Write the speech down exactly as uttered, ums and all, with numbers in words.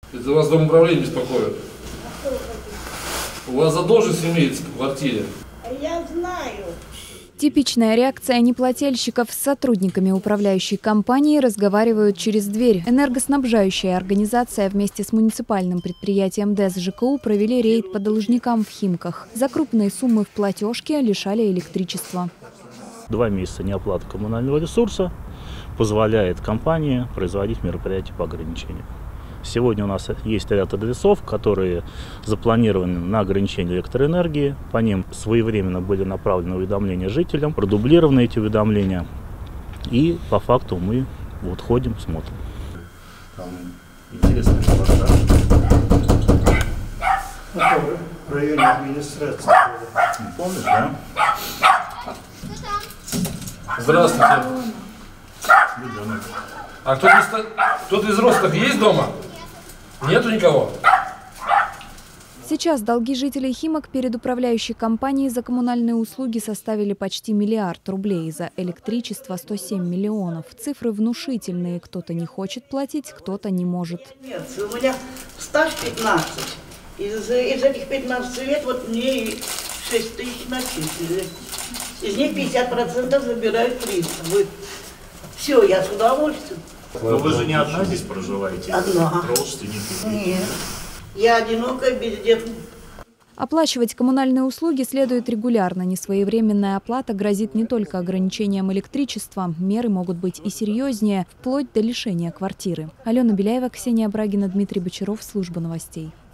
Это вас домоуправление беспокоит? У вас задолженность имеется по квартире? Я знаю. Типичная реакция неплательщиков. С сотрудниками управляющей компании разговаривают через дверь. Энергоснабжающая организация вместе с муниципальным предприятием ДЭС ЖКУ провели рейд по должникам в Химках. За крупные суммы в платежке лишали электричества. Два месяца неоплаты коммунального ресурса позволяет компании производить мероприятия по ограничению. Сегодня у нас есть ряд адресов, которые запланированы на ограничение электроэнергии. По ним своевременно были направлены уведомления жителям, продублированы эти уведомления. И по факту мы вот ходим, смотрим. Там интересный репортаж. В районе администрации. Помнишь, да? Здравствуйте. А кто-то из, кто-то из взрослых есть дома? Нету никого? Сейчас долги жителей Химок перед управляющей компанией за коммунальные услуги составили почти миллиард рублей. За электричество сто семь миллионов. Цифры внушительные. Кто-то не хочет платить, кто-то не может. Нет, у меня стаж пятнадцать. Из, из этих пятнадцати лет вот мне шесть тысяч начислили. Из них пятьдесят процентов забирают приставы. Все, я с удовольствием. Но вы же не одна здесь проживаете? Одна. Родственники? Нет. Я одинокая, бездетная. Оплачивать коммунальные услуги следует регулярно. Несвоевременная оплата грозит не только ограничением электричества. Меры могут быть и серьезнее, вплоть до лишения квартиры. Алена Беляева, Ксения Брагина, Дмитрий Бочаров, служба новостей.